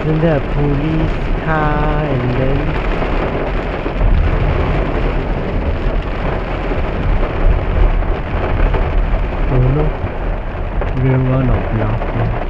Isn't there a police car and then oh no, real one of laughing.